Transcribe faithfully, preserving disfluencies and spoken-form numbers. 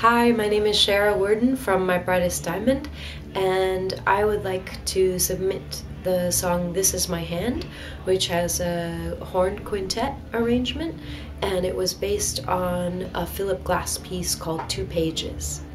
Hi, my name is Shara Worden from My Brightest Diamond, and I would like to submit the song This Is My Hand, which has a horn quintet arrangement, and it was based on a Philip Glass piece called Two Pages.